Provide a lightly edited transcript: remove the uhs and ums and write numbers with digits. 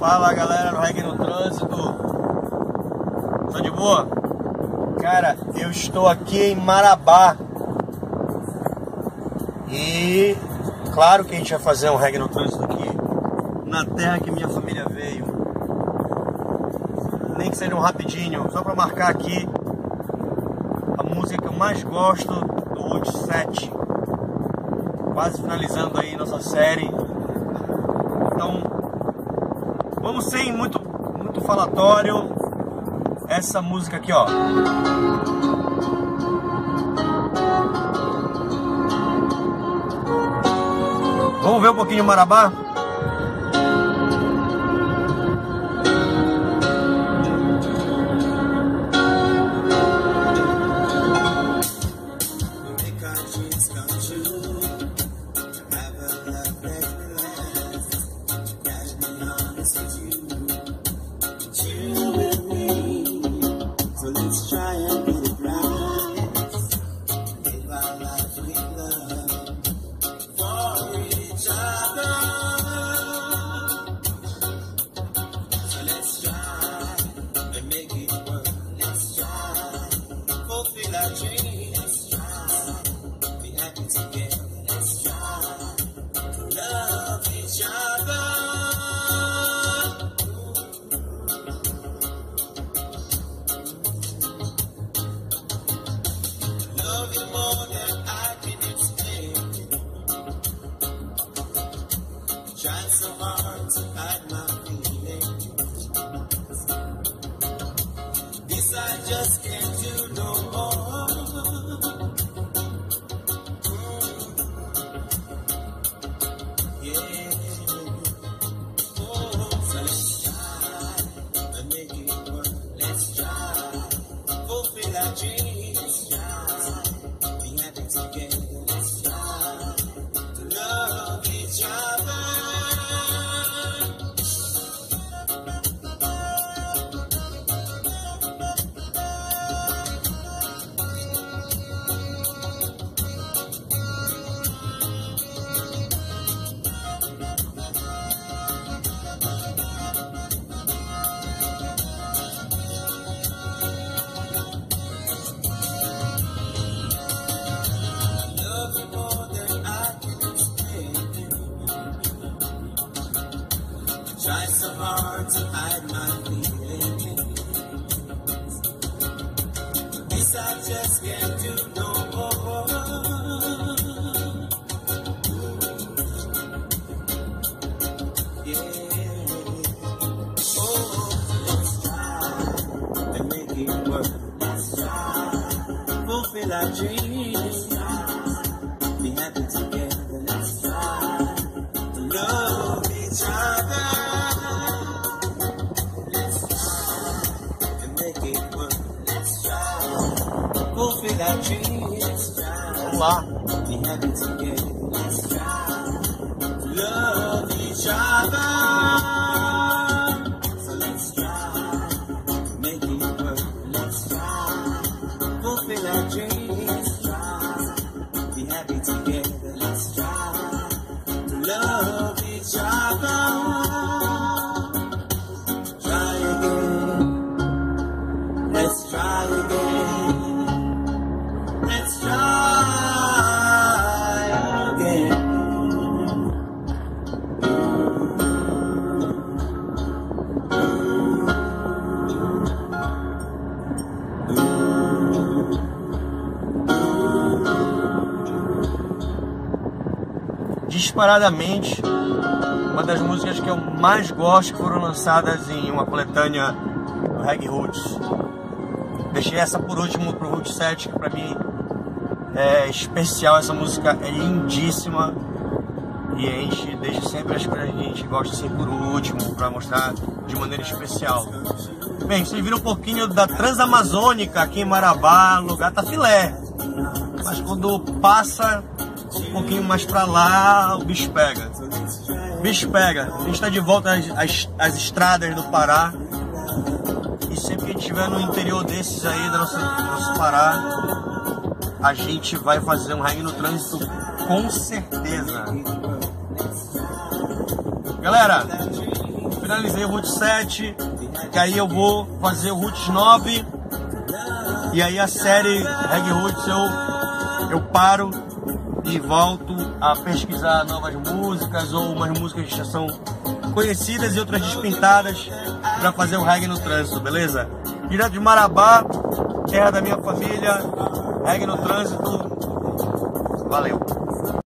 Fala galera do Reggae no Trânsito, tá de boa? Cara, eu estou aqui em Marabá e claro que a gente vai fazer um Reggae no Trânsito aqui, na terra que minha família veio. Nem que seja um rapidinho, só pra marcar aqui a música que eu mais gosto do Route 7. Quase finalizando aí nossa série. Então vamos sem muito falatório. Essa música aqui, ó. Vamos ver um pouquinho de Marabá? Try so hard to hide my feelings. This I just can't do no more. Yeah. Oh, let's try and make it work. Let's try, fulfill our dreams. Be happy together. Let's try to love each other. Vamos lá. Disparadamente, uma das músicas que eu mais gosto que foram lançadas em uma coletânea do Reggae Roots. Deixei essa por último pro Route 7, que pra mim é especial. Essa música é lindíssima e a gente deixa sempre as coisas que a gente gosta assim por último, pra mostrar de maneira especial. Bem, vocês viram um pouquinho da Transamazônica aqui em Marabá, o lugar tá filé, mas quando passa um pouquinho mais pra lá, o bicho pega. Bicho pega. A gente está de volta às estradas do Pará. E sempre que a gente estiver no interior desses aí do nosso Pará, a gente vai fazer um Reggae no Trânsito com certeza. Galera, finalizei o Roots 7, que aí eu vou fazer o Roots 9, e aí a série Reggae Roots eu paro e volto a pesquisar novas músicas, ou umas músicas que já são conhecidas e outras despintadas, para fazer o reggae no trânsito, beleza? Direto de Marabá, terra da minha família, reggae no trânsito, valeu!